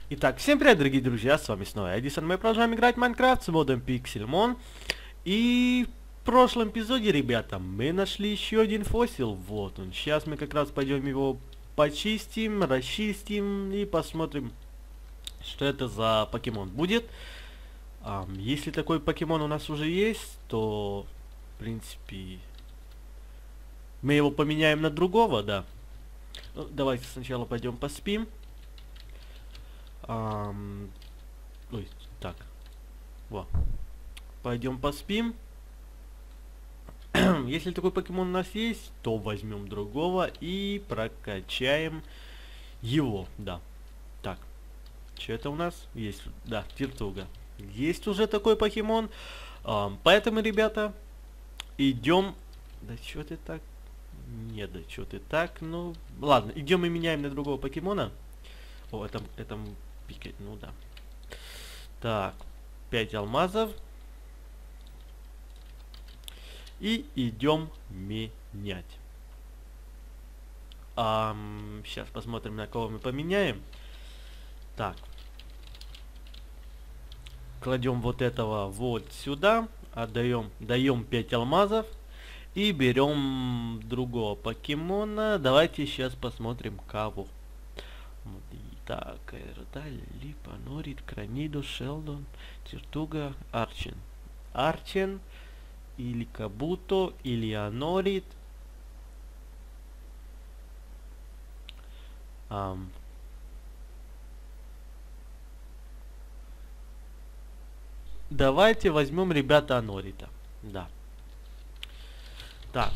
Итак, всем привет, дорогие друзья, с вами снова Эдисон. Мы продолжаем играть в Майнкрафт с модом Pixelmon. И в прошлом эпизоде, ребята, мы нашли еще один фосил. Вот он. Сейчас мы как раз пойдем его почистим, расчистим и посмотрим, что это за покемон будет. Если такой покемон у нас уже есть, то, в принципе, мы его поменяем на другого, да. Ну, давайте сначала пойдем поспим. Ой, так. Во. Пойдем поспим. Если такой покемон у нас есть, то возьмем другого и прокачаем его. Да. Так. Что это у нас? Есть. Да, Тиртуга. Есть уже такой покемон. Поэтому, ребята, идем. Да что ты так? Не, да что ты так? Ну, ладно, идем и меняем на другого покемона. О, это пикать, ну да. Так, 5 алмазов. И идем менять. Сейчас посмотрим, на кого мы поменяем. Так. Кладем вот этого вот сюда. Даем 5 алмазов. И берем другого покемона. Давайте сейчас посмотрим, кого. Так, Эрдаль, Липа, Норит, Крамидо, Шелдон, Тиртуга, Арчен. Арчен, или Кабуто, или Анорит. Давайте возьмем, ребята, Анорита. Да. Так.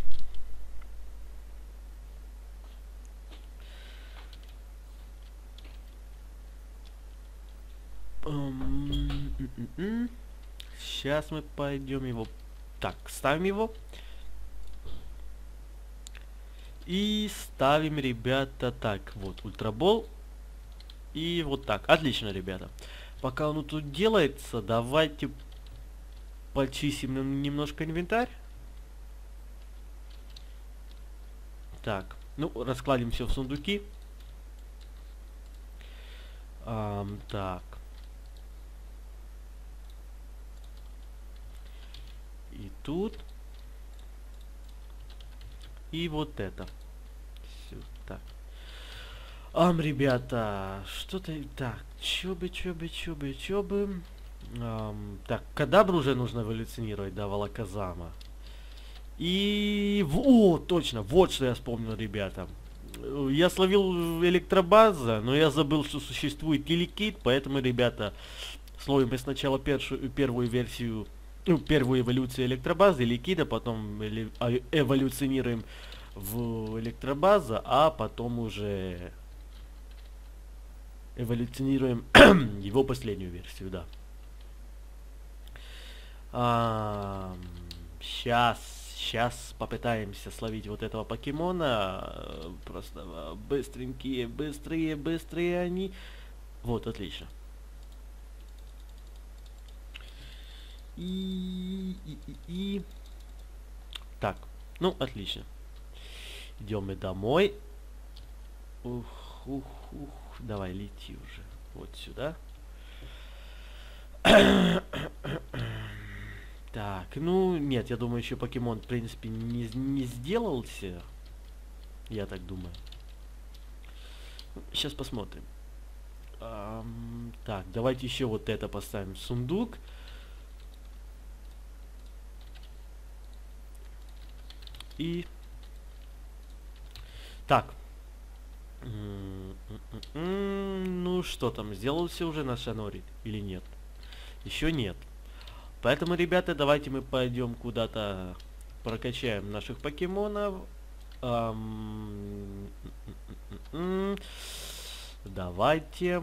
Сейчас мы пойдем его. Так, ставим его. И ставим, ребята, так, вот, ультрабол. И вот так. Отлично, ребята. Пока он тут делается, давайте почистим немножко инвентарь. Так, ну, раскладем все в сундуки. Так. И тут. И вот это. Все, так. Ребята, что-то... Так, чё бы... Так, Кадабру уже нужно эволюционировать, да, Волоказама. И... О, точно, вот что я вспомнил, ребята. Я словил электробаза, но я забыл, что существует Телекит, поэтому, ребята, словим мы сначала первую версию, ну, первую эволюцию электробазы, Ликида, потом эволюционируем в электробаза, а потом уже эволюционируем его последнюю версию, да. Сейчас попытаемся словить вот этого покемона. Просто быстрые они. Вот, отлично. Так, ну, отлично. Идем мы домой. Давай, лети уже. Вот сюда. Так, ну, нет, я думаю, еще покемон, в принципе, не сделался. Я так думаю. Сейчас посмотрим. Так, давайте еще вот это поставим в сундук. И... Так. Ну, что там, сделался уже наш Анорит или нет? Еще нет. Поэтому, ребята, давайте мы пойдем куда-то прокачаем наших покемонов. Давайте.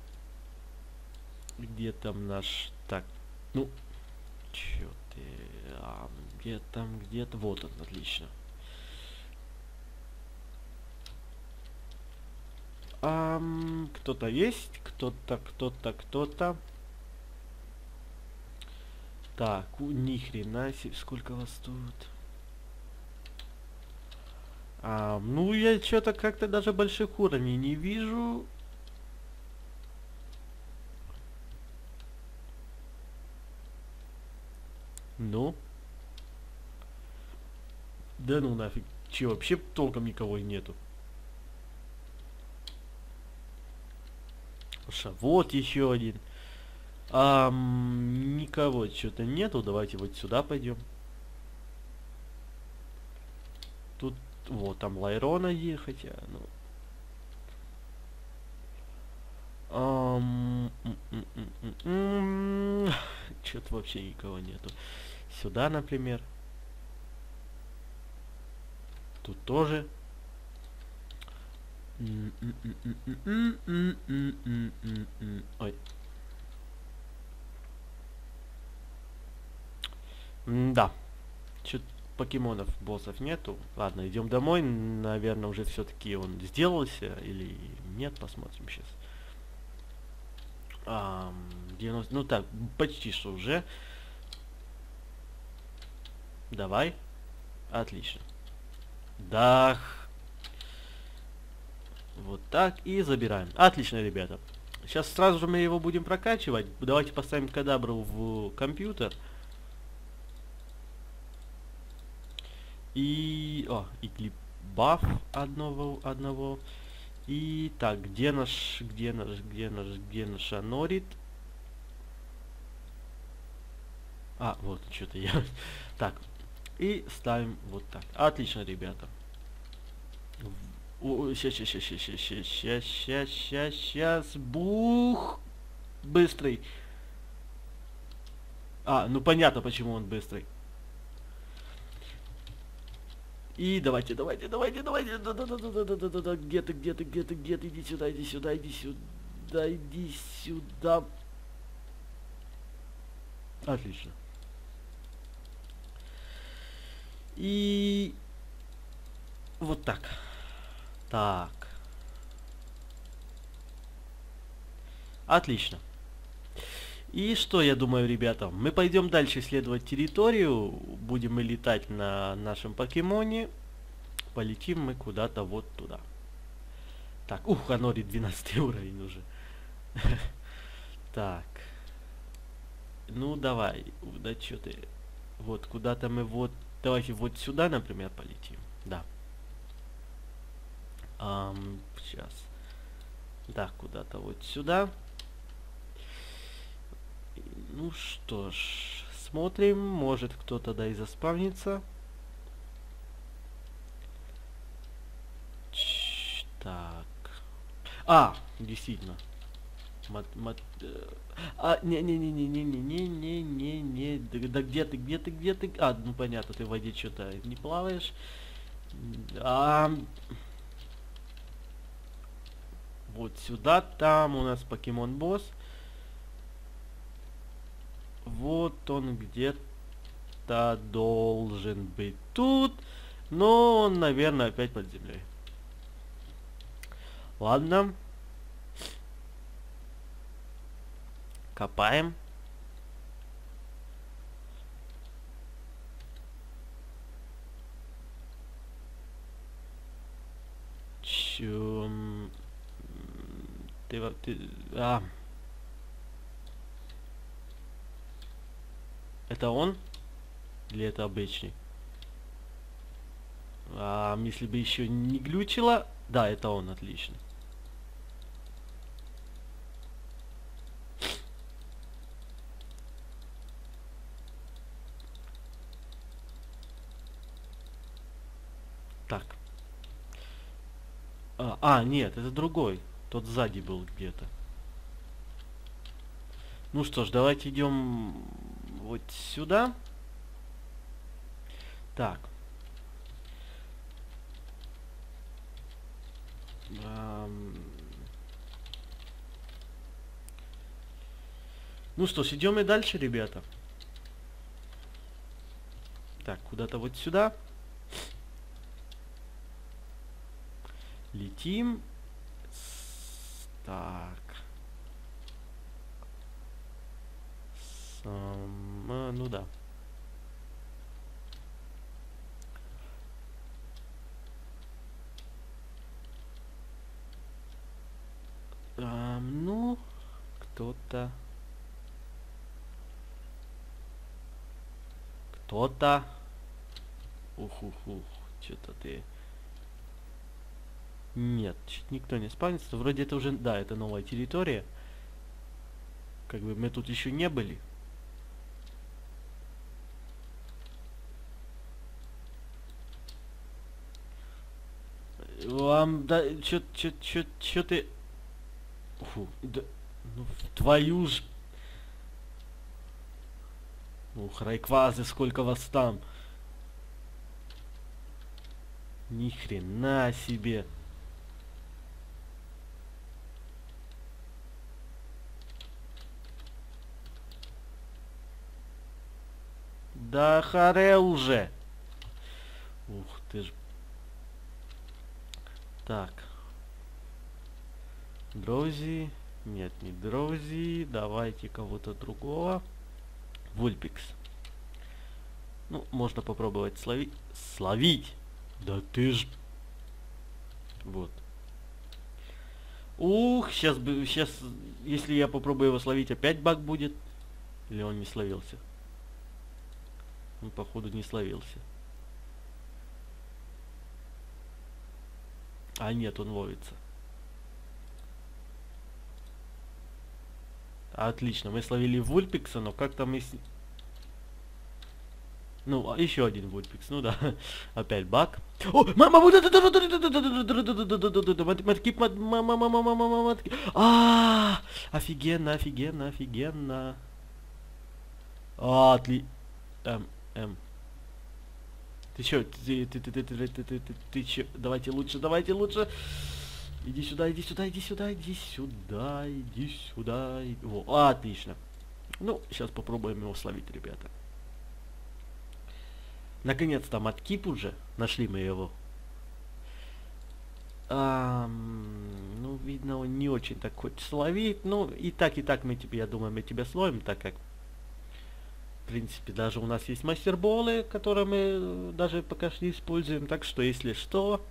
Где там наш... Так, ну, чё ты... где-то... Вот он, отлично. Кто-то есть, кто-то. Так, ни хрена себе, сколько вас тут? Ну, я что-то как-то даже больших уровней не вижу. Ну? Да ну нафиг. Че, вообще толком никого и нету. Слушай, вот еще один. Никого что-то нету. Давайте вот сюда пойдем. Тут, вот, там Лайрона есть, хотя, ну... Что-то вообще никого нету. Сюда, например. Тут тоже. Ой. Да. Что-то покемонов, боссов нету. Ладно, идем домой. Наверное, уже все-таки он сделался. Или нет, посмотрим сейчас. 90, ну так, почти что уже. Давай. Отлично. Да. Вот так и забираем. Отлично, ребята. Сейчас сразу же мы его будем прокачивать. Давайте поставим кадабру в компьютер. И... и клип баф одного. И так, где наш Анорит? Вот, что-то я... Так, и ставим вот так. Отлично, ребята. Сейчас. Бух! Быстрый. Ну понятно, почему он быстрый. И давайте. Да. Где ты? Иди сюда. Отлично. И вот так. Так. Отлично. И что, я думаю, ребята, мы пойдем дальше исследовать территорию. Будем мы летать на нашем покемоне. Полетим мы куда-то вот туда. Так, Анори 12 уровень уже. Так. Ну, давай. Да что ты. Вот, куда-то мы вот... Давайте вот сюда, например, полетим. Да. Сейчас. Да, куда-то вот сюда. Ну что ж, смотрим, может кто-то да и заспавнится. Так. Действительно. Не. Да где ты? Ну понятно, ты в воде что-то не плаваешь. Вот сюда, там у нас покемон босс. Вот он где-то должен быть тут. Но он, наверное, опять под землей. Ладно. Копаем. Это он? Или это обычный? Если бы еще не глючило... Да, это он, отлично. Так. Нет, это другой. Тот сзади был где-то. Ну что ж, давайте идем вот сюда. Так. Ну что ж, идем и дальше, ребята. Так, куда-то вот сюда. Летим. Так. Ну да. Ну, кто-то... кто-то... Ух-ух-ух, что-то ты... Нет, никто не спавнится. Вроде это уже... Да, это новая территория. Как бы мы тут еще не были. Вам... Да... Чё ты... Фу, да... Ну, твою ж... Ух, райквазы, сколько вас там. Ни хрена себе. Да харе уже. Ух ты ж. Так. Дроузи. Нет, не Дроузи. Давайте кого-то другого. Вульпикс. Ну, можно попробовать словить. Словить! Да ты ж... Вот. Ух, сейчас, если я попробую его словить, опять баг будет. Или он не словился? Он, походу, не словился. А нет, он ловится. Отлично, мы словили Вульпикса, но как там если... Ну, еще один Вульпикс, ну да. Опять баг. О, мама, офигенно, офигенно, офигенно. Ты чё, ты чё, давайте лучше, давайте лучше. Иди сюда, иди сюда, иди сюда, иди сюда, иди сюда. Во, отлично. Ну, сейчас попробуем его словить, ребята. Наконец-то Маткип уже. Нашли мы его. Ну, видно, он не очень так хочет словить. Ну, и так мы тебе, я думаю, мы тебя словим, так как... В принципе, даже у нас есть мастерболы, которые мы даже пока что не используем. Так что, если что...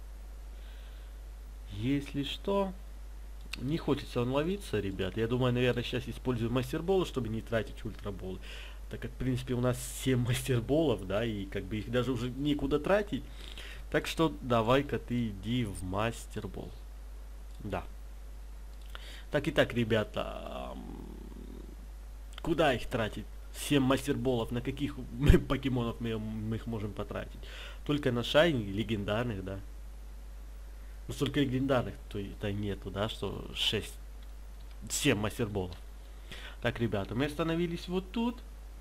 Если что... Не хочется он ловиться, ребят. Я думаю, наверное, сейчас использую мастерболы, чтобы не тратить ультраболы. Так как, в принципе, у нас 7 мастерболов, да, и как бы их даже уже некуда тратить. Так что давай-ка ты иди в мастербол. Да. Так и так, ребята, куда их тратить? 7 мастерболов, на каких покемонов мы их можем потратить? Только на шайни, легендарных, да. Но столько легендарных, то это нету, да, что 7 мастерболов. Так, ребята, мы остановились вот тут.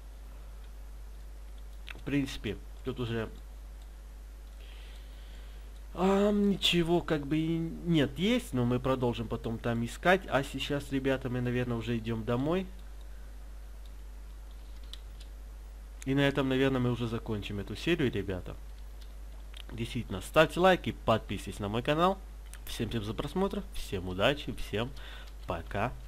В принципе, тут уже ничего как бы и нет, есть, но мы продолжим потом там искать. А сейчас, ребята, мы, наверное, уже идем домой. И на этом, наверное, мы уже закончим эту серию, ребята. Действительно, ставьте лайки, подписывайтесь на мой канал. Всем за просмотр, всем удачи, всем пока.